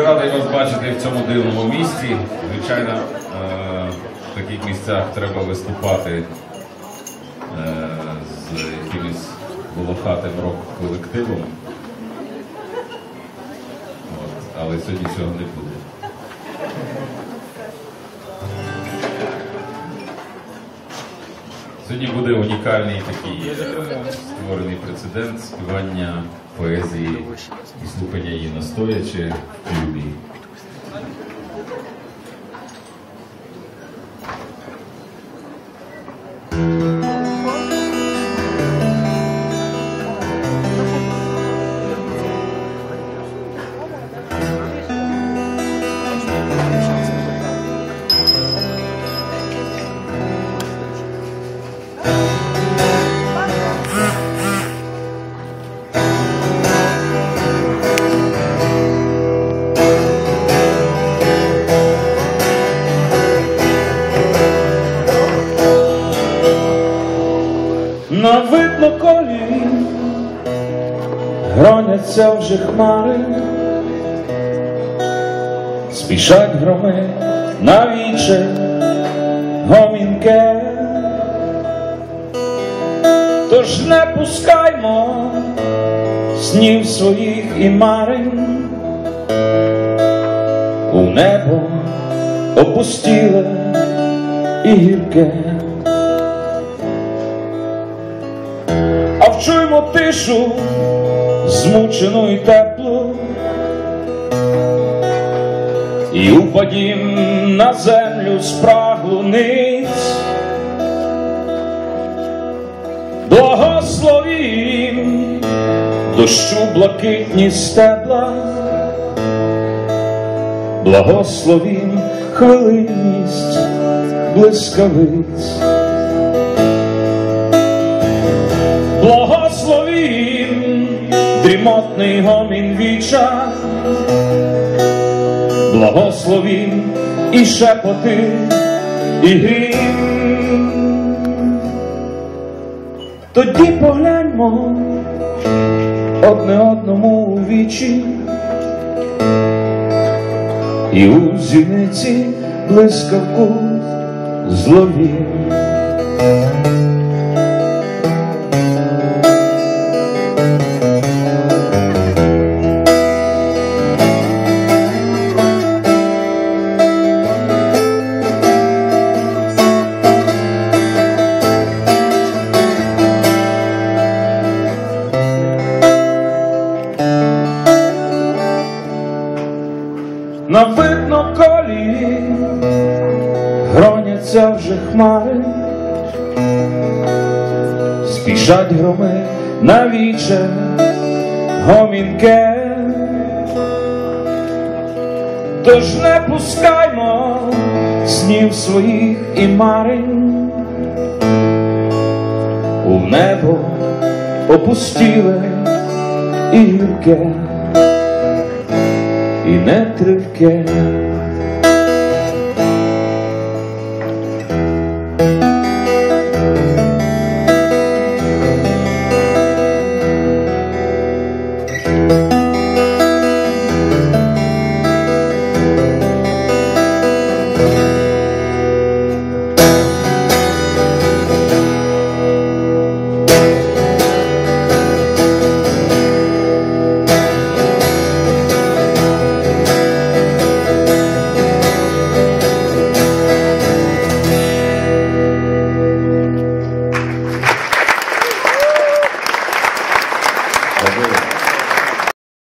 радий вас бачити в цьому дивному місті. Звичайно, в таких місцях треба виступати з якимось волохатим рок-колективом. Але сьогодні цього не буде. Сьогодні буде унікальний такий створений прецедент співання поезії і слухання її настоячи в клубі. На видноколі гроняться вже хмари, спішать громи на віче гомінке. Тож не пускаймо снів своїх і марень у небо опустіле і гірке. А вчуймо тишу, змучену й теплу, і упадім на землю спраглу ниць. Благословім дощу блакитні стебла, благословім хвилинність блискавиць. Благословім дрімотний гомін віча, благословім і шепоти, і грім. Тоді погляньмо одне одному у вічі, і у зіниці блискавку зловім. На видноколі гроняться вже хмари, спішать громи на віче гомінке. Тож не пускаймо снів своїх і марень у небо опустіле і гірке, і не тривке.